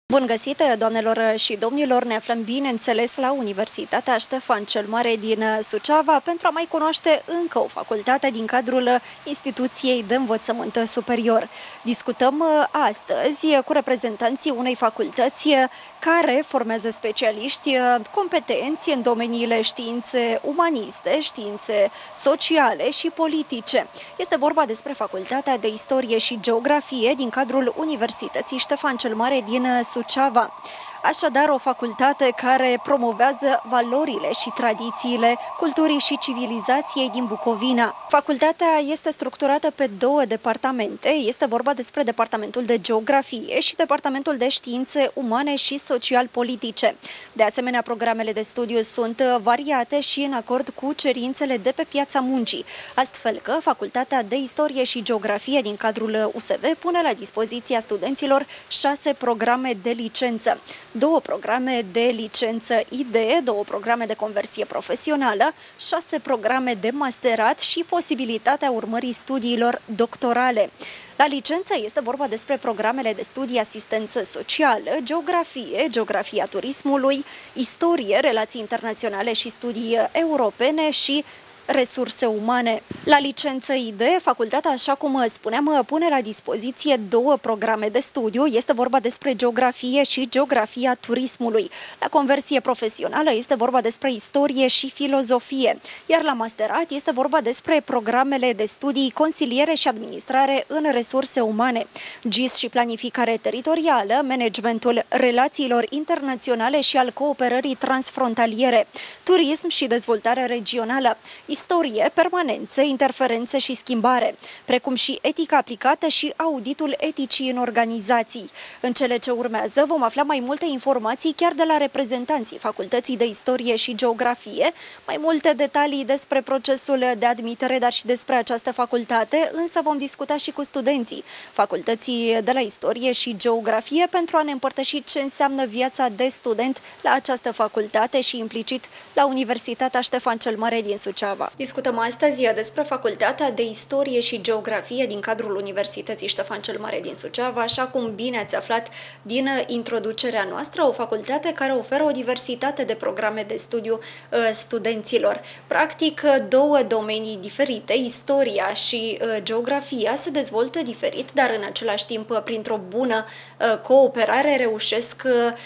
Bun găsit, doamnelor și domnilor! Ne aflăm, bineînțeles, la Universitatea Ștefan cel Mare din Suceava pentru a mai cunoaște încă o facultate din cadrul instituției de învățământ superior. Discutăm astăzi cu reprezentanții unei facultăți care formează specialiști competenți în domeniile științe umaniste, științe sociale și politice. Este vorba despre Facultatea de Istorie și Geografie din cadrul Universității Ștefan cel Mare din Suceava. Așadar, o facultate care promovează valorile și tradițiile culturii și civilizației din Bucovina. Facultatea este structurată pe două departamente. Este vorba despre Departamentul de Geografie și Departamentul de Științe Umane și Social-Politice. De asemenea, programele de studiu sunt variate și în acord cu cerințele de pe piața muncii, astfel că Facultatea de Istorie și Geografie din cadrul USV pune la dispoziția studenților 6 programe de licență. 2 programe de licență IDE, 2 programe de conversie profesională, 6 programe de masterat și posibilitatea urmării studiilor doctorale. La licență este vorba despre programele de studii asistență socială, geografie, geografia turismului, istorie, relații internaționale și studii europene și resurse umane. La licență IDE, facultatea, așa cum spuneam, pune la dispoziție 2 programe de studiu. Este vorba despre geografie și geografia turismului. La conversie profesională este vorba despre istorie și filozofie. Iar la masterat este vorba despre programele de studii consiliere și administrare în resurse umane, GIS și planificare teritorială, managementul relațiilor internaționale și al cooperării transfrontaliere, turism și dezvoltare regională, istorie, permanențe, interferențe și schimbare, precum și etică aplicată și auditul eticii în organizații. În cele ce urmează vom afla mai multe informații chiar de la reprezentanții Facultății de Istorie și Geografie, mai multe detalii despre procesul de admitere, dar și despre această facultate, însă vom discuta și cu studenții Facultății de la Istorie și Geografie pentru a ne împărtăși ce înseamnă viața de student la această facultate și implicit la Universitatea Ștefan cel Mare din Suceava. Discutăm astăzi despre Facultatea de Istorie și Geografie din cadrul Universității Ștefan cel Mare din Suceava, așa cum bine ați aflat din introducerea noastră, o facultate care oferă o diversitate de programe de studiu studenților. Practic, 2 domenii diferite, istoria și geografia, se dezvoltă diferit, dar în același timp, printr-o bună cooperare, reușesc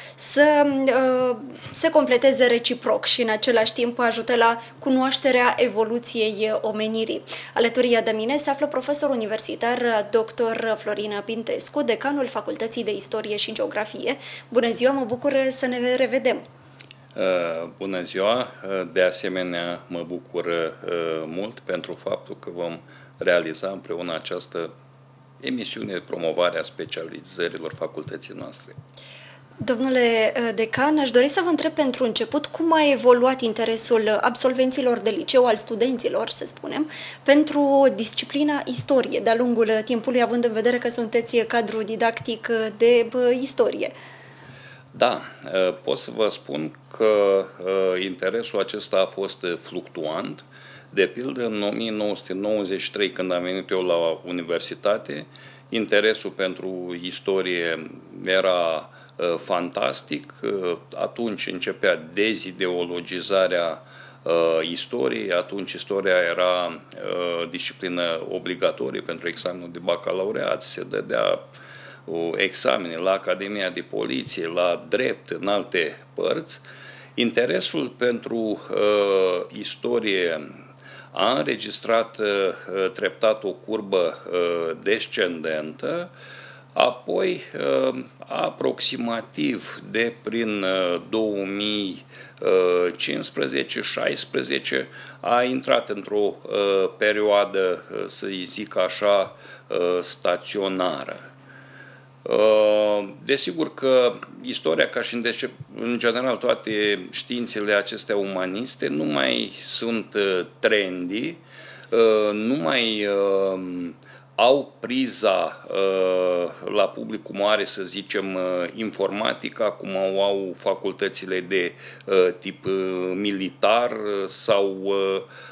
să se completeze reciproc și în același timp ajută la cunoașterea evoluției omenirii. Alături de mine se află profesor universitar dr. Florin Pintescu, decanul Facultății de Istorie și Geografie. Bună ziua, mă bucur să ne revedem! Bună ziua! De asemenea, mă bucur mult pentru faptul că vom realiza împreună această emisiune de promovare a specializărilor facultății noastre. Domnule decan, aș dori să vă întreb pentru început cum a evoluat interesul absolvenților de liceu, al studenților, să spunem, pentru disciplina istorie de-a lungul timpului, având în vedere că sunteți cadru didactic de istorie. Da, pot să vă spun că interesul acesta a fost fluctuant. De pildă, în 1993, când am venit eu la universitate, interesul pentru istorie era fantastic. Atunci începea dezideologizarea istoriei, atunci istoria era disciplină obligatorie pentru examenul de bacalaureat, se dădea examene la Academia de Poliție, la drept, în alte părți. Interesul pentru istorie a înregistrat treptat o curbă descendentă, apoi aproximativ de prin 2015-16 a intrat într-o perioadă, să-i zic așa, staționară. Desigur că istoria, ca și în general toate științele acestea umaniste, nu mai sunt trendy, nu mai au priza la publicul mare, să zicem, informatica, cum au facultățile de tip militar sau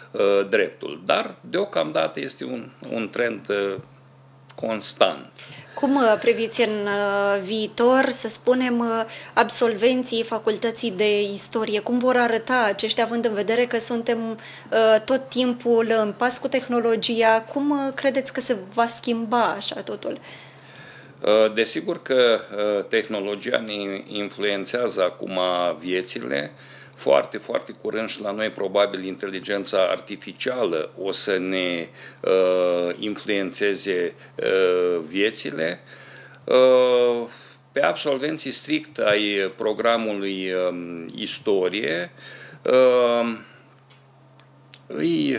dreptul. Dar, deocamdată, este un trend constant. Cum priviți în viitor, să spunem, absolvenții facultății de istorie? Cum vor arăta aceștia, având în vedere că suntem tot timpul în pas cu tehnologia? Cum credeți că se va schimba așa totul? Desigur că tehnologia ne influențează acum viețile. Foarte, foarte curând și la noi probabil inteligența artificială o să ne influențeze viețile. Pe absolvenții strict ai programului istorie îi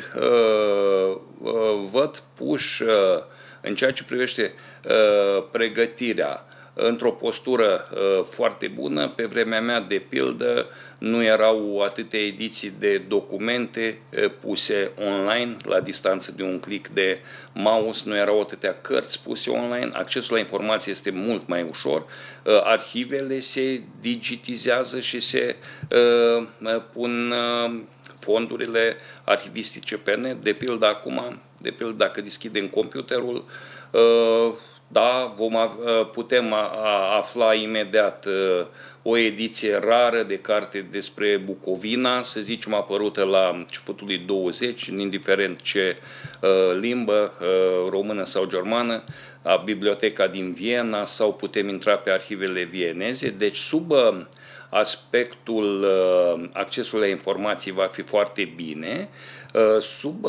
văd puși în ceea ce privește pregătirea într-o postură foarte bună. Pe vremea mea, de pildă, nu erau atâtea ediții de documente puse online la distanță de un click de mouse, nu erau atâtea cărți puse online, accesul la informație este mult mai ușor, arhivele se digitizează și se pun fondurile arhivistice pe net. De pildă acum, dacă deschidem computerul, da, putem afla imediat o ediție rară de carte despre Bucovina, să zicem apărută la începutul lui 20, indiferent ce limbă, română sau germană, la Biblioteca din Viena, sau putem intra pe arhivele vieneze. Deci sub aspectul accesului la informații va fi foarte bine, sub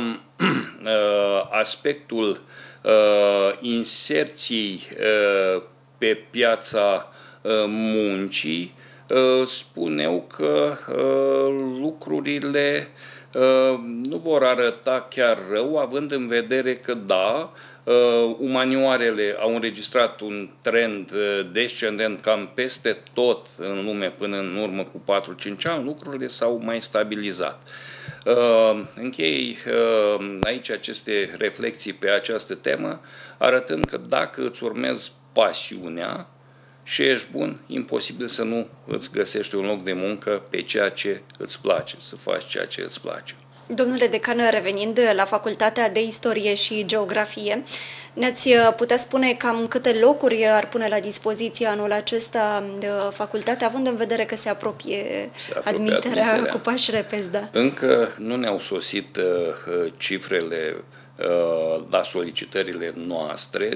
aspectul inserției pe piața muncii, spun eu că lucrurile nu vor arăta chiar rău, având în vedere că, da, umanioarele au înregistrat un trend descendent cam peste tot în lume până în urmă cu 4-5 ani, lucrurile s-au mai stabilizat. Închei aici aceste reflexii pe această temă, arătând că dacă îți urmezi pasiunea și ești bun, imposibil să nu îți găsești un loc de muncă pe ceea ce îți place, să faci ceea ce îți place. Domnule decan, revenind la Facultatea de Istorie și Geografie, ne-ați putea spune cam câte locuri ar pune la dispoziție anul acesta facultatea, având în vedere că se apropie admiterea cu pași repezi? Da. Încă nu ne-au sosit cifrele la solicitările noastre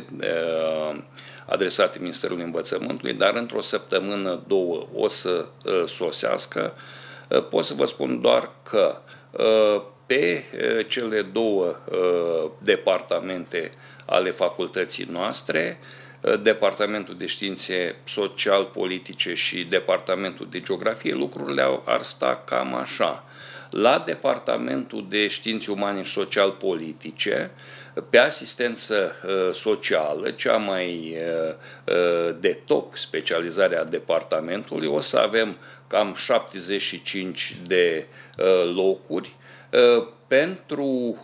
adresate Ministerului Învățământului, dar într-o săptămână, două o să sosească. Pot să vă spun doar că pe cele două departamente ale facultății noastre, Departamentul de Științe Social-Politice și Departamentul de Geografie, lucrurile ar sta cam așa. La Departamentul de Științe Umane și Social-Politice, pe asistență socială, cea mai de top specializare a departamentului, o să avem cam 75 de locuri. Pentru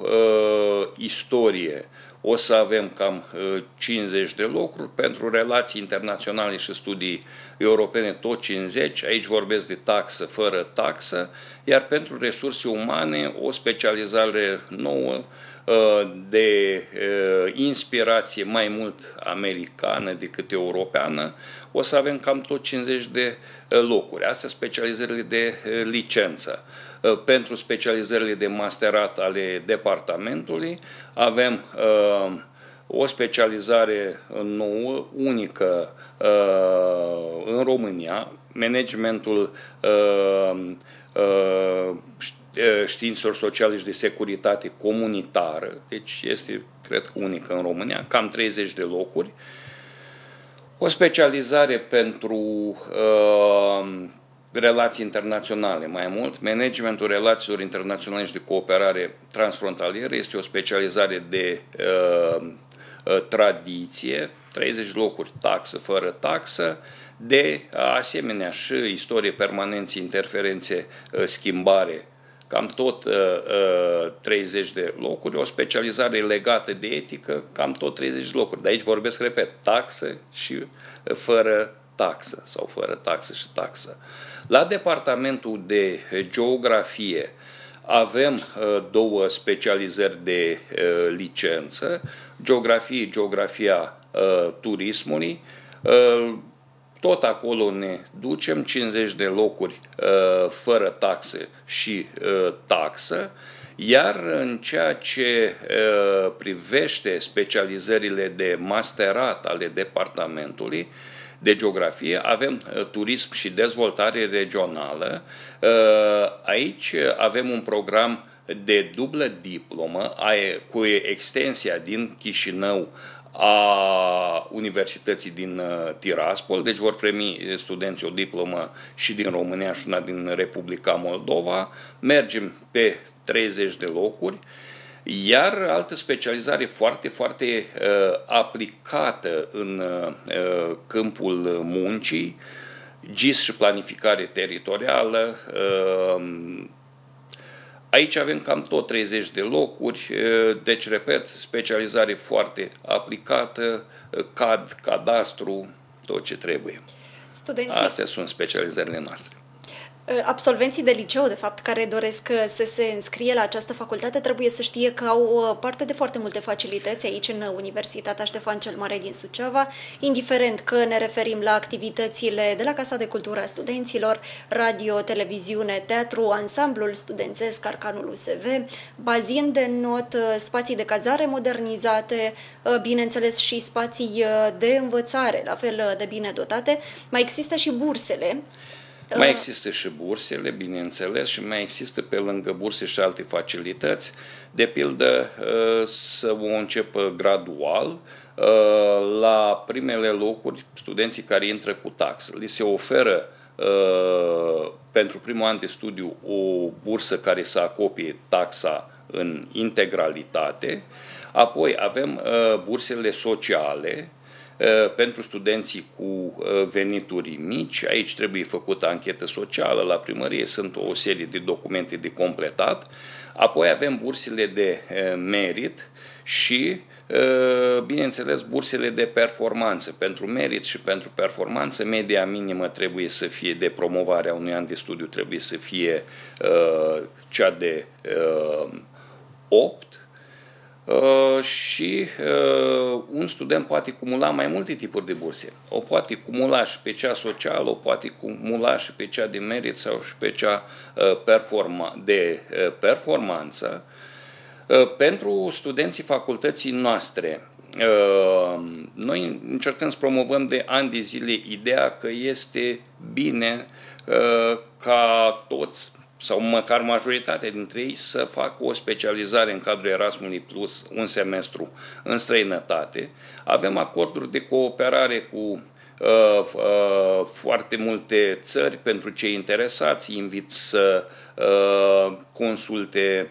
istorie o să avem cam 50 de locuri, pentru relații internaționale și studii europene tot 50, aici vorbesc de taxă, fără taxă, iar pentru resurse umane o specializare nouă de inspirație mai mult americană decât europeană, o să avem cam tot 50 de locuri. Astea specializările de licență. Pentru specializările de masterat ale departamentului avem o specializare nouă, unică în România, managementul științelor sociale și de securitate comunitară, deci este, cred că, unică în România, cam 30 de locuri. O specializare pentru relații internaționale, mai mult, managementul relațiilor internaționale și de cooperare transfrontalieră, este o specializare de tradiție, 30 locuri taxă, fără taxă, de asemenea și istorie, permanențe, interferențe, schimbare, cam tot 30 de locuri, o specializare legată de etică, cam tot 30 de locuri. De aici vorbesc, repet, taxă și fără taxă sau fără taxă și taxă. La departamentul de geografie avem două specializări de licență, geografia turismului. Tot acolo ne ducem, 50 de locuri fără taxe și taxă, iar în ceea ce privește specializările de masterat ale departamentului de geografie, avem turism și dezvoltare regională. Aici avem un program de dublă diplomă cu extensia din Chișinău a Universității din Tiraspol, deci vor primi studenții o diplomă și din România și una din Republica Moldova. Mergem pe 30 de locuri, iar altă specializare foarte, foarte aplicată în câmpul muncii, GIS și planificare teritorială. Aici avem cam tot 30 de locuri, deci, repet, specializare foarte aplicată, CAD, cadastru, tot ce trebuie. Astea sunt specializările noastre. Absolvenții de liceu, de fapt, care doresc să se înscrie la această facultate, trebuie să știe că au parte de foarte multe facilități aici în Universitatea Ștefan cel Mare din Suceava, indiferent că ne referim la activitățile de la Casa de Cultură a Studenților, radio, televiziune, teatru, ansamblul studențesc, Arcanul USV, bazin de not, spații de cazare modernizate, bineînțeles și spații de învățare, la fel de bine dotate. Mai există și bursele. Mai există și bursele, bineînțeles, și mai există pe lângă burse și alte facilități. De pildă, să o începă gradual, la primele locuri, studenții care intră cu taxă. Li se oferă pentru primul an de studiu o bursă care să acopie taxa în integralitate. Apoi avem bursele sociale, pentru studenții cu venituri mici. Aici trebuie făcută anchetă socială la primărie, sunt o serie de documente de completat. Apoi avem bursele de merit și, bineînțeles, bursele de performanță. Pentru merit și pentru performanță, media minimă trebuie să fie de promovare a unui an de studiu, trebuie să fie cea de 8. Și un student poate cumula mai multe tipuri de burse. O poate cumula și pe cea socială, o poate cumula și pe cea de merit sau și pe cea de performanță. Pentru studenții facultății noastre, noi încercăm să promovăm de ani de zile ideea că este bine ca toți sau măcar majoritatea dintre ei să facă o specializare în cadrul Erasmus Plus un semestru în străinătate. Avem acorduri de cooperare cu foarte multe țări. Pentru cei interesați, invit să consulte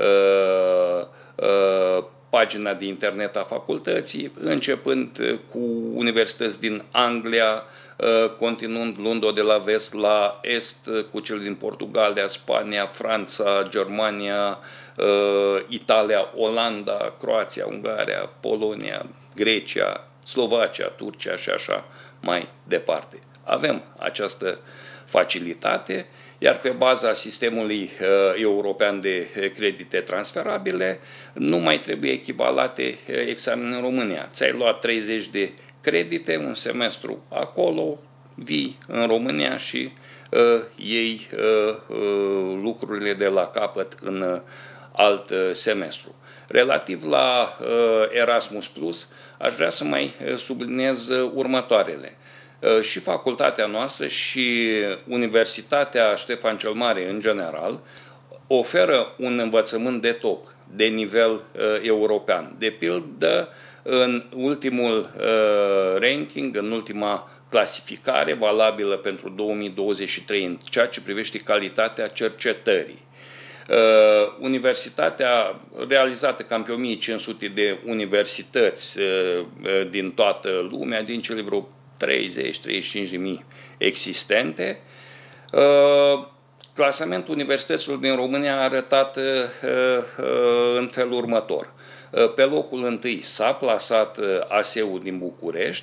pagina de internet a facultății, începând cu universități din Anglia, continuând luând-o de la vest la est, cu cel din Portugalia, Spania, Franța, Germania, Italia, Olanda, Croația, Ungaria, Polonia, Grecia, Slovacia, Turcia și așa mai departe. Avem această facilitate, iar pe baza sistemului european de credite transferabile nu mai trebuie echivalate examene în România. Ți-ai luat 30 de credite, un semestru acolo, vii în România și iei lucrurile de la capăt în alt semestru. Relativ la Erasmus Plus, aș vrea să mai subliniez următoarele. Și facultatea noastră și Universitatea Ștefan cel Mare în general oferă un învățământ de top, de nivel european. De pildă, în ultimul ranking, în ultima clasificare valabilă pentru 2023 în ceea ce privește calitatea cercetării. Universitatea, realizată cam pe 1500 de universități din toată lumea, din cele vreo 30-35 de mii existente. Clasamentul universităților din România a arătat în felul următor. Pe locul întâi s-a plasat ASEU din București,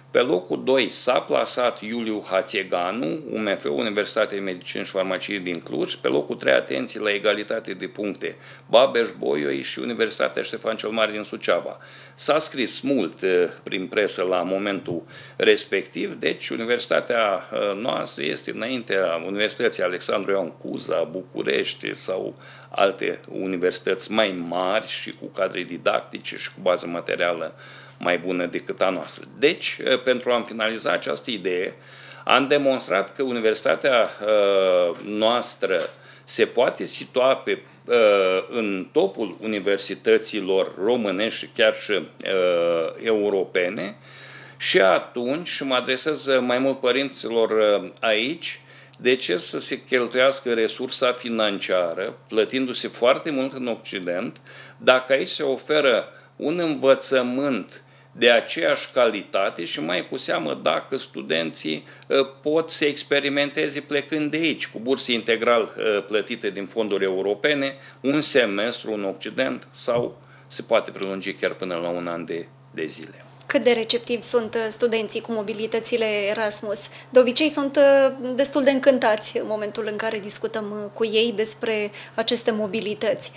Pe locul 2 s-a plasat Iuliu Hațeganu, UMF, Universitatea de Medicină și Farmacie din Cluj. Pe locul 3, atenție la egalitate de puncte, Babeș-Bolyai și Universitatea Ștefan cel Mare din Suceava. S-a scris mult prin presă la momentul respectiv, deci universitatea noastră este înaintea Universității Alexandru Ioan Cuza, București sau alte universități mai mari și cu cadre didactice și cu bază materială mai bună decât a noastră. Deci, pentru a finaliza această idee, am demonstrat că universitatea noastră se poate situa în topul universităților românești și chiar și europene și atunci, și mă adresez mai mult părinților aici, de ce să se cheltuiască resursa financiară, plătindu-se foarte mult în Occident, dacă aici se oferă un învățământ de aceeași calitate și mai cu seamă dacă studenții pot să experimenteze plecând de aici, cu burse integral plătite din fonduri europene, un semestru în Occident sau se poate prelungi chiar până la un an de zile. Cât de receptivi sunt studenții cu mobilitățile Erasmus? De obicei sunt destul de încântați în momentul în care discutăm cu ei despre aceste mobilități.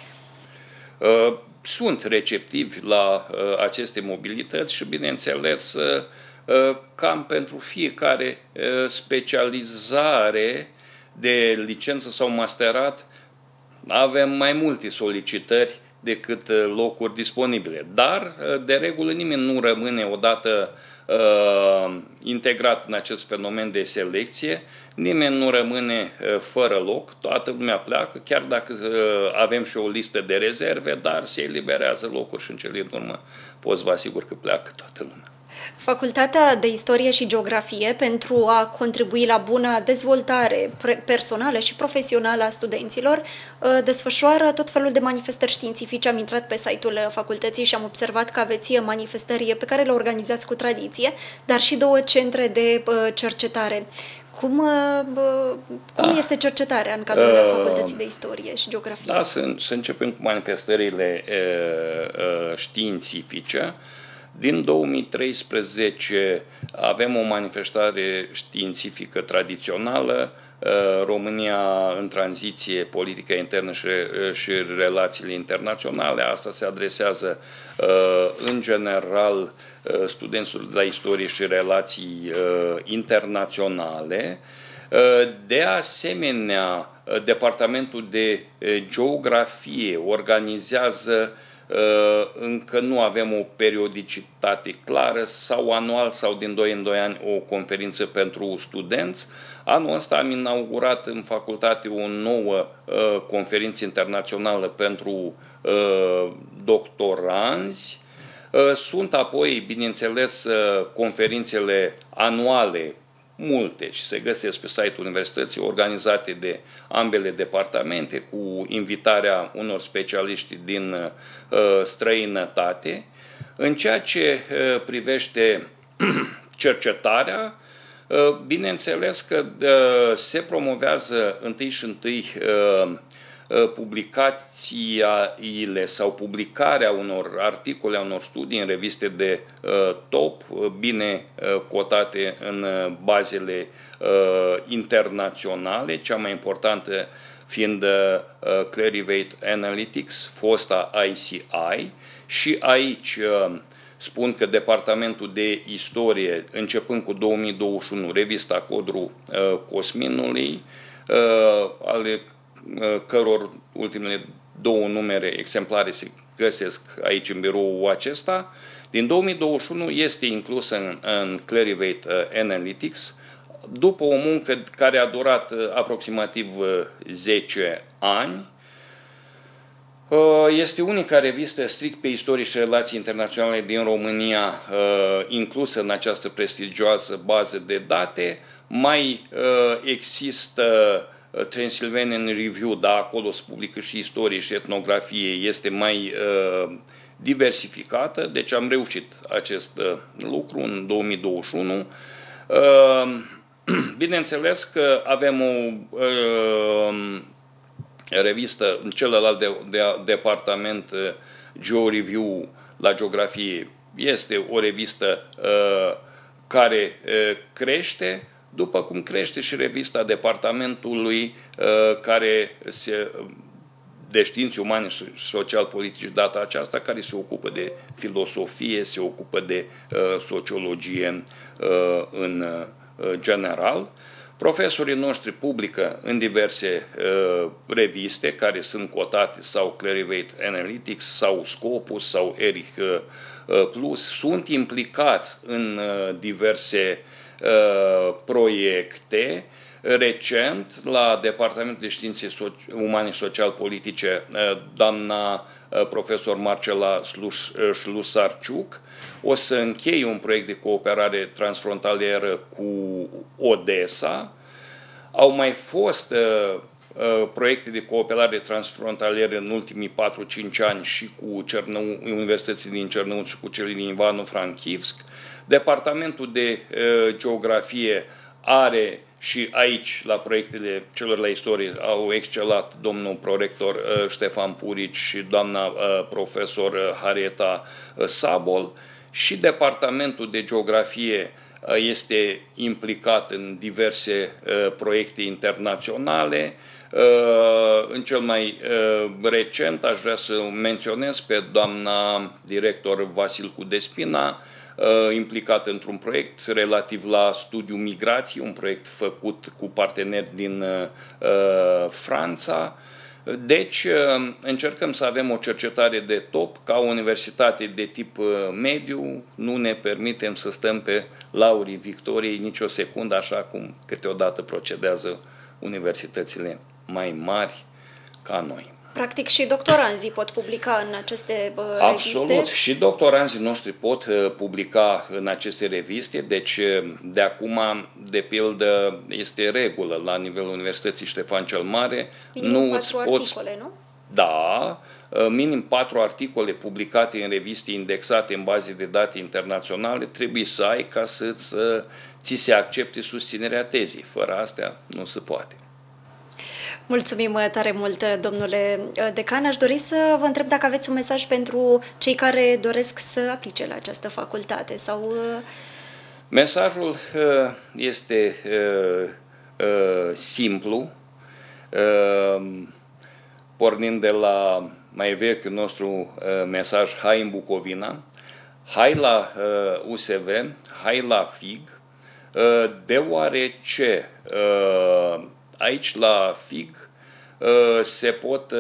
Sunt receptivi la aceste mobilități și, bineînțeles, cam pentru fiecare specializare de licență sau masterat avem mai multe solicitări decât locuri disponibile. Dar, de regulă, nimeni nu rămâne odată integrat în acest fenomen de selecție, nimeni nu rămâne fără loc, toată lumea pleacă, chiar dacă avem și o listă de rezerve, dar se eliberează locuri și în cele din urmă pot să vă asigur că pleacă toată lumea. Facultatea de Istorie și Geografie, pentru a contribui la buna dezvoltare personală și profesională a studenților, desfășoară tot felul de manifestări științifice. Am intrat pe site-ul facultății și am observat că aveți manifestări pe care le organizați cu tradiție, dar și 2 centre de cercetare. Cum este cercetarea în cadrul Facultății de Istorie și Geografie? Da, să începem cu manifestările științifice. Din 2013 avem o manifestare științifică tradițională, România în tranziție, politică internă și relațiile internaționale. Asta se adresează în general studenților de la istorie și relații internaționale. De asemenea, Departamentul de Geografie organizează, încă nu avem o periodicitate clară, sau anual sau din 2 în 2 ani o conferință pentru studenți. Anul ăsta am inaugurat în facultate o nouă conferință internațională pentru doctoranzi. Sunt apoi, bineînțeles, conferințele anuale, multe, și se găsesc pe site-ul universității, organizate de ambele departamente, cu invitarea unor specialiști din străinătate. În ceea ce privește cercetarea, bineînțeles că se promovează întâi și întâi publicațiile sau publicarea unor articole, a unor studii în reviste de top, bine cotate în bazele internaționale, cea mai importantă fiind Clarivate Analytics, fosta ICI, și aici spun că Departamentul de Istorie, începând cu 2021, revista Codru Cosminului, ale căror ultimele 2 numere exemplare se găsesc aici în biroul acesta, din 2021 este inclusă în Clarivate Analytics, după o muncă care a durat aproximativ 10 ani. Este unica revistă strict pe istorie și relații internaționale din România inclusă în această prestigioasă bază de date. Mai există Transylvanian Review, da, acolo se publică și istorie și etnografie, este mai diversificată, deci am reușit acest lucru în 2021. Bineînțeles că avem o revistă în celălalt departament, GeoReview, la geografie. Este o revistă care crește, după cum crește și revista departamentului de științe umane și social-politice data aceasta, care se ocupă de filosofie, se ocupă de sociologie în general. Profesorii noștri publică în diverse reviste care sunt cotate, sau Clarivate Analytics, sau Scopus, sau Erich Plus, sunt implicați în diverse proiecte. Recent, la Departamentul de Științe Umane și Social-Politice, doamna profesor Marcela Șlusarciuc o să încheie un proiect de cooperare transfrontalieră cu Odessa. Au mai fost proiecte de cooperare transfrontalieră în ultimii 4-5 ani și cu universității din Cernăuți și cu cele din Ivano-Frankivsk. Departamentul de Geografie are și aici, la proiectele celor la istorie, au excelat domnul prorector Ștefan Purici și doamna profesor Harrieta Sabol, și Departamentul de Geografie este implicat în diverse proiecte internaționale. În cel mai recent aș vrea să menționez pe doamna director Vasilcu Despina, implicat într-un proiect relativ la studiul migrației, un proiect făcut cu parteneri din Franța. Deci încercăm să avem o cercetare de top. Ca o universitate de tip mediu, nu ne permitem să stăm pe laurii victoriei nicio secundă, așa cum câteodată procedează universitățile mai mari ca noi. Practic și doctoranzii pot publica în aceste reviste? Absolut, și doctoranzii noștri pot publica în aceste reviste, deci de acum, de pildă, este regulă la nivelul Universității Ștefan cel Mare. Minim 4 articole, nu? Da, minim 4 articole publicate în reviste indexate în baze de date internaționale trebuie să ai ca să ți se accepte susținerea tezii. Fără astea nu se poate. Mulțumim tare mult, domnule decan. Aș dori să vă întreb dacă aveți un mesaj pentru cei care doresc să aplice la această facultate sau... Mesajul este simplu, pornind de la mai vechiul nostru mesaj, hai în Bucovina, hai la USV, hai la FIG, deoarece aici la FIG se pot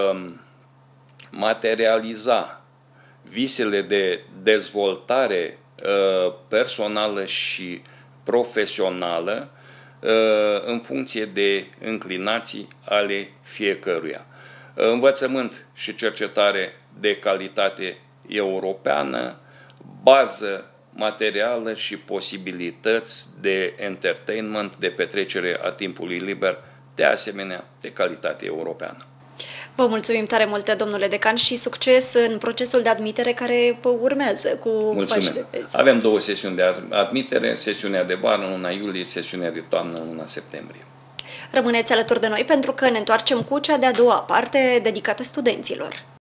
materializa visele de dezvoltare personală și profesională în funcție de înclinații ale fiecăruia. Învățământ și cercetare de calitate europeană, bază materială și posibilități de entertainment, de petrecere a timpului liber, de asemenea de calitate europeană. Vă mulțumim tare mult, domnule decan, și succes în procesul de admitere care urmează cu pașile pe zi. Avem 2 sesiuni de admitere, sesiunea de vară în luna iulie, sesiunea de toamnă în luna septembrie. Rămâneți alături de noi pentru că ne întoarcem cu cea de-a doua parte dedicată studenților.